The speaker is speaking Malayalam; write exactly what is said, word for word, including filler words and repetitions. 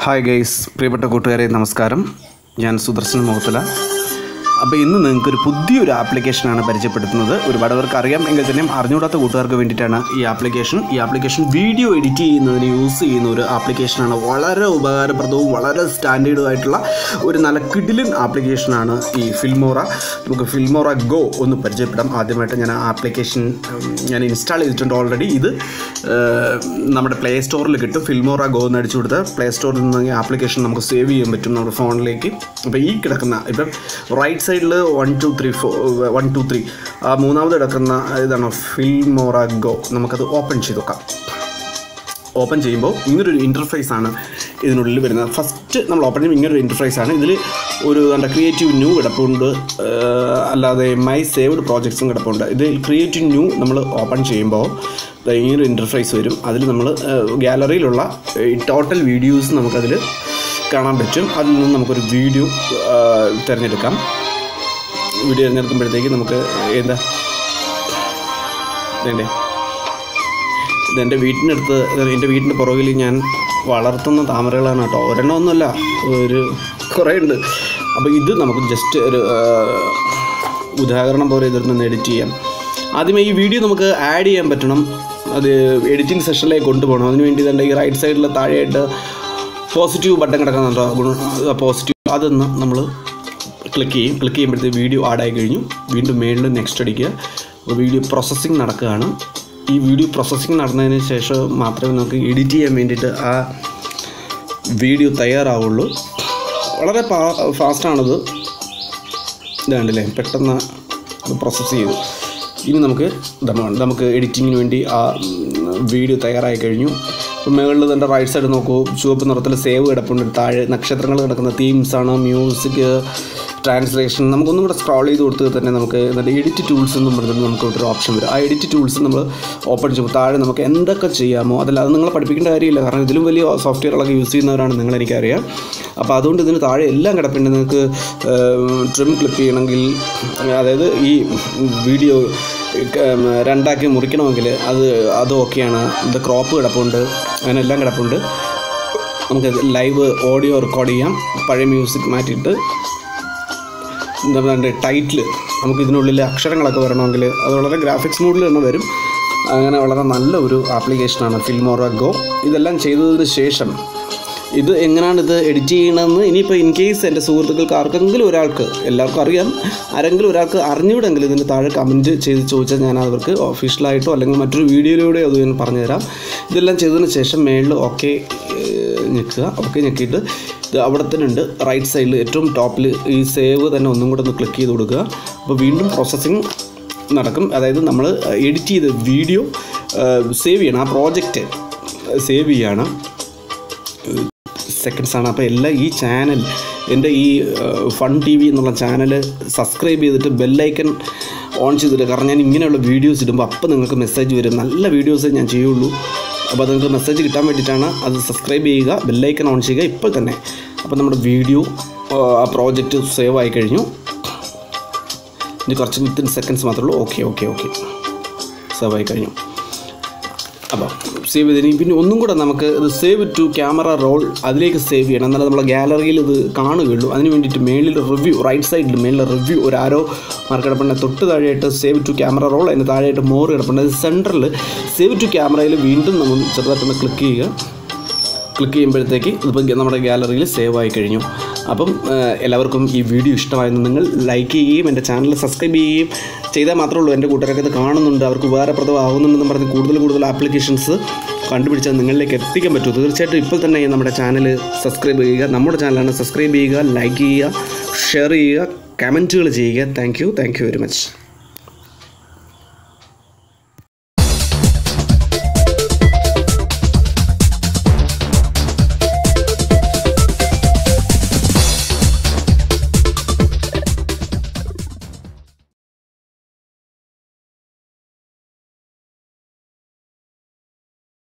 ഹായ് ഗൈസ്, പ്രിയപ്പെട്ട കൂട്ടുകാരെ നമസ്കാരം. ഞാൻ സുദർശൻ മുഖത്തല. അപ്പോൾ ഇന്ന് നിങ്ങൾക്കൊരു പുതിയൊരു ആപ്ലിക്കേഷനാണ് പരിചയപ്പെടുത്തുന്നത്. ഒരുപാട് പേർക്ക് അറിയാം എങ്കിൽ തന്നെയും അറിഞ്ഞുകൂടാത്ത കൂട്ടുകാർക്ക് വേണ്ടിയിട്ടാണ് ഈ ആപ്ലിക്കേഷൻ. ഈ ആപ്ലിക്കേഷൻ വീഡിയോ എഡിറ്റ് ചെയ്യുന്നതിന് യൂസ് ചെയ്യുന്ന ഒരു ആപ്ലിക്കേഷനാണ്. വളരെ ഉപകാരപ്രദവും വളരെ സ്റ്റാൻഡേർഡും ആയിട്ടുള്ള ഒരു നല്ല കിടിലൻ ആപ്ലിക്കേഷനാണ് ഈ ഫിൽമോറ. നമുക്ക് ഫിൽമോറ ഗോ ഒന്ന് പരിചയപ്പെടാം. ആദ്യമായിട്ട് ഞാൻ ആ ആപ്ലിക്കേഷൻ ഞാൻ ഇൻസ്റ്റാൾ ചെയ്തിട്ടുണ്ട് ഓൾറെഡി. ഇത് നമ്മുടെ പ്ലേ സ്റ്റോറിൽ കിട്ടും. ഫിൽമോറ ഗോ എന്ന് അടിച്ചു കൊടുത്താൽ പ്ലേ സ്റ്റോറിൽ നിന്ന് ഈ ആപ്ലിക്കേഷൻ നമുക്ക് സേവ് ചെയ്യാൻ പറ്റും നമ്മുടെ ഫോണിലേക്ക്. അപ്പോൾ ഈ കിടക്കുന്ന ഇപ്പം റൈറ്റ് സൈഡിൽ one two three four one two three ആ മൂന്നാമത് കിടക്കുന്ന ഇതാണ് ഫിൽമോറ ഗോ. നമുക്കത് ഓപ്പൺ ചെയ്ത് നോക്കാം. ഓപ്പൺ ചെയ്യുമ്പോൾ ഇങ്ങനൊരു ഇൻ്റർഫേസാണ് ഇതിനുള്ളിൽ വരുന്നത്. ഫസ്റ്റ് നമ്മൾ ഓപ്പൺ ചെയ്യുമ്പോൾ ഇങ്ങനൊരു ഇൻ്റർഫേസാണ്. ഇതിൽ ഒരു എന്താ ക്രിയേറ്റീവ് ന്യൂ കിടപ്പുണ്ട്, അല്ലാതെ മൈ സേവ്ഡ് പ്രോജക്ട്സും കിടപ്പുണ്ട്. ഇത് ക്രിയേറ്റീവ് ന്യൂ നമ്മൾ ഓപ്പൺ ചെയ്യുമ്പോൾ ഇങ്ങനൊരു ഇൻ്റർഫേസ് വരും. അതിൽ നമ്മൾ ഗാലറിയിലുള്ള ടോട്ടൽ വീഡിയോസ് നമുക്കതിൽ കാണാൻ പറ്റും. അതിൽ നിന്ന് നമുക്കൊരു വീഡിയോ തിരഞ്ഞെടുക്കാം. വീഡിയോ തിരഞ്ഞെടുക്കുമ്പോഴത്തേക്ക് നമുക്ക് എന്താ ഇതേണ്ടേ ഇതെൻ്റെ വീട്ടിനടുത്ത് എൻ്റെ വീട്ടിൻ്റെ പുറകിൽ ഞാൻ വളർത്തുന്ന താമരകളാണ് കേട്ടോ. ഒരെണ്ണമൊന്നുമല്ല, ഒരു കുറേ ഉണ്ട്. അപ്പോൾ ഇത് നമുക്ക് ജസ്റ്റ് ഒരു ഉദാഹരണം പോലെ ഇതിൽ നിന്ന് എഡിറ്റ് ചെയ്യാം. ആദ്യമേ ഈ വീഡിയോ നമുക്ക് ആഡ് ചെയ്യാൻ പറ്റണം. അത് എഡിറ്റിംഗ് സെഷനിലേക്ക് കൊണ്ടുപോകണം. അതിന് വേണ്ടി തന്നെ ഈ റൈറ്റ് സൈഡിൽ താഴെയായിട്ട് പോസിറ്റീവ് ബട്ടൺ കിടക്കുന്നുണ്ടോ, പോസിറ്റീവ്, അതൊന്ന് നമ്മൾ ക്ലിക്ക് ചെയ്യും. ക്ലിക്ക് ചെയ്യുമ്പോഴത്തേക്ക് വീഡിയോ ആഡായി കഴിഞ്ഞു. വീണ്ടും മേളിൽ നെക്സ്റ്റ് അടിക്കുക. അപ്പോൾ വീഡിയോ പ്രോസസ്സിങ് നടക്കുകയാണ്. ഈ വീഡിയോ പ്രോസസ്സിങ് നടന്നതിന് ശേഷം മാത്രമേ നമുക്ക് എഡിറ്റ് ചെയ്യാൻ വേണ്ടിയിട്ട് ആ വീഡിയോ തയ്യാറാവുള്ളൂ. വളരെ പാ ഫാസ്റ്റാണത്. ഇതാണ്ടല്ലേ, പെട്ടെന്ന് അത് പ്രോസസ്സ് ചെയ്തു. ഇനി നമുക്ക് നമുക്ക് എഡിറ്റിങ്ങിന് വേണ്ടി ആ വീഡിയോ തയ്യാറായി കഴിഞ്ഞു. ഇപ്പോൾ മുകളിൽ തന്നെ റൈറ്റ് സൈഡ് നോക്കൂ, ചുവപ്പ് നിറത്തിൽ സേവ് കിടപ്പുണ്ട്. താഴെ നക്ഷത്രങ്ങൾ കിടക്കുന്ന തീംസാണ്, മ്യൂസിക്, ട്രാൻസ്ലേഷൻ. നമുക്കൊന്നും കൂടെ സ്ക്രോൾ ചെയ്ത് കൊടുത്ത് തന്നെ നമുക്ക് എന്നിട്ട് എഡിറ്റ് ടൂൾസ് എന്നും പറഞ്ഞിട്ട് നമുക്ക് ഒരു ഓപ്ഷൻ വരും. ആ എഡിറ്റ് ടൂൾസ് നമ്മൾ ഓപ്പൺ ചെയ്യുമ്പോൾ താഴെ നമുക്ക് എന്തൊക്കെ ചെയ്യാമോ അതല്ല, അത് നിങ്ങളെ പഠിപ്പിക്കേണ്ട കാര്യമില്ല. കാരണം ഇതിലും വലിയ സോഫ്റ്റ്വെയറുകളൊക്കെ യൂസ് ചെയ്യുന്നവരാണ് നിങ്ങൾ, എനിക്കറിയാം. അപ്പോൾ അതുകൊണ്ട് ഇതിന് താഴെ എല്ലാം കിടപ്പുണ്ട്. നിങ്ങൾക്ക് ട്രിം ക്ലിപ്പ് ചെയ്യണമെങ്കിൽ, അതായത് ഈ വീഡിയോ രണ്ടാക്കി മുറിക്കണമെങ്കിൽ അത് അതും ഓക്കെയാണ്. ഇത് ക്രോപ്പ് കിടപ്പുണ്ട്, അങ്ങനെ എല്ലാം കിടപ്പുണ്ട്. നമുക്ക് ലൈവ് ഓഡിയോ റെക്കോർഡ് ചെയ്യാം. പഴയ മ്യൂസിക് മാറ്റിയിട്ട് എന്താ പറയുക, ടൈറ്റിൽ നമുക്ക് ഇതിനുള്ളിൽ അക്ഷരങ്ങളൊക്കെ വരണമെങ്കിൽ അത് വളരെ ഗ്രാഫിക്സ് മോഡിൽ തന്നെ വരും. അങ്ങനെ വളരെ നല്ല ഒരു ആപ്ലിക്കേഷനാണ് ഫിൽമോറ ഗോ. ഇതെല്ലാം ചെയ്തതിന് ശേഷം ഇത് എങ്ങനെയാണ് ഇത് എഡിറ്റ് ചെയ്യണമെന്ന് ഇനിയിപ്പോൾ ഇൻ കേസ് എൻ്റെ സുഹൃത്തുക്കൾക്ക് ആർക്കെങ്കിലും ഒരാൾക്ക്, എല്ലാവർക്കും അറിയാം, ആരെങ്കിലും ഒരാൾക്ക് അറിഞ്ഞുവിടെങ്കിൽ ഇതിൻ്റെ താഴെ കമൻറ്റ് ചെയ്ത് ചോദിച്ചാൽ ഞാൻ അവർക്ക് ഒഫീഷ്യലായിട്ടോ അല്ലെങ്കിൽ മറ്റൊരു വീഡിയോയിലൂടെയോ അത് ഞാൻ പറഞ്ഞുതരാം. ഇതെല്ലാം ചെയ്തതിന് ശേഷം മേളിൽ ഓക്കെ ഞെക്കുക. ഓക്കെ ഞെക്കിയിട്ട് ഇത് അവിടെ തന്നെ ഉണ്ട് റൈറ്റ് സൈഡിൽ ഏറ്റവും ടോപ്പിൽ ഈ സേവ് തന്നെ ഒന്നും കൂടെ ഒന്ന് ക്ലിക്ക് ചെയ്ത് കൊടുക്കുക. അപ്പോൾ വീണ്ടും പ്രോസസ്സിങ് നടക്കും. അതായത് നമ്മൾ എഡിറ്റ് ചെയ്ത വീഡിയോ സേവ് ചെയ്യണം. ആ പ്രോജക്റ്റ് സേവ് ചെയ്യണം. സെക്കൻഡ്സാണ്. അപ്പോൾ എല്ലാം ഈ ചാനൽ, എൻ്റെ ഈ ഫൺ ടി വി എന്നുള്ള ചാനൽ സബ്സ്ക്രൈബ് ചെയ്തിട്ട് ബെല്ലൈക്കൺ ഓൺ ചെയ്തിട്ട്, കാരണം ഞാൻ ഇങ്ങനെയുള്ള വീഡിയോസ് ഇടുമ്പോൾ അപ്പോൾ നിങ്ങൾക്ക് മെസ്സേജ് വരും. നല്ല വീഡിയോസേ ഞാൻ ചെയ്യുള്ളൂ. അപ്പോൾ നിങ്ങൾക്ക് മെസ്സേജ് കിട്ടാൻ വേണ്ടിയിട്ടാണ്. അത് സബ്സ്ക്രൈബ് ചെയ്യുക, ബെല്ലൈക്കൺ ഓൺ ചെയ്യുക ഇപ്പോൾ തന്നെ. അപ്പോൾ നമ്മുടെ വീഡിയോ ആ പ്രോജക്റ്റ് സേവ് ആയി കഴിഞ്ഞു. ഇനി കുറച്ച് വിത്തിൻ സെക്കൻഡ്സ് മാത്രമേ ഉള്ളൂ. ഓക്കെ ഓക്കെ ഓക്കെ സേവ് ആയി കഴിഞ്ഞു. അപ്പോൾ സേവ് ചെയ്തതിന് പിന്നെ ഒന്നും കൂടെ നമുക്ക് ഇത് സേവ് ടു ക്യാമറ റോൾ അതിലേക്ക് സേവ് ചെയ്യണം. എന്നാലും നമ്മളെ ഗാലറിയിൽ ഇത് കാണുകയുള്ളൂ. അതിന് വേണ്ടിയിട്ട് മേളിൽ റിവ്യൂ, റൈറ്റ് സൈഡിൽ മേളിൽ റിവ്യൂ ഒരു ആരോ മാർക്ക് കിടപ്പുണ്ട്. തൊട്ട് താഴെയായിട്ട് സേവ് ടു ക്യാമറ റോൾ, അതിന് താഴെയായിട്ട് മോർ കിടപ്പുണ്ട്. അത് സെൻറ്ററിൽ സേവ് ടു ക്യാമറയിൽ വീണ്ടും നമ്മൾ ചെറുതായിട്ടൊന്ന് ക്ലിക്ക് ചെയ്യുക. ക്ലിക്ക് ചെയ്യുമ്പോഴത്തേക്ക് ഇതിപ്പോൾ നമ്മുടെ ഗാലറിയിൽ സേവ് ആയി കഴിഞ്ഞു. അപ്പം എല്ലാവർക്കും ഈ വീഡിയോ ഇഷ്ടമായിരുന്നു. നിങ്ങൾ ലൈക്ക് ചെയ്യുകയും എൻ്റെ ചാനൽ സബ്സ്ക്രൈബ് ചെയ്യുകയും ചെയ്താൽ മാത്രമേ ഉള്ളൂ എൻ്റെ കൂട്ടുകാരൊക്കെ ഇത് കാണുന്നുണ്ട്, അവർക്ക് ഉപകാരപ്രദമാകുന്നുണ്ടെന്ന് പറഞ്ഞ് കൂടുതൽ കൂടുതൽ ആപ്ലിക്കേഷൻസ് കണ്ടുപിടിച്ചാൽ നിങ്ങളിലേക്ക് എത്തിക്കാൻ പറ്റും. തീർച്ചയായിട്ടും ഇപ്പോൾ തന്നെ നമ്മുടെ ചാനൽ സബ്സ്ക്രൈബ് ചെയ്യുക. നമ്മുടെ ചാനലാണ്, സബ്സ്ക്രൈബ് ചെയ്യുക, ലൈക്ക് ചെയ്യുക, ഷെയർ ചെയ്യുക, കമൻറ്റുകൾ ചെയ്യുക. Thank you thank you very much.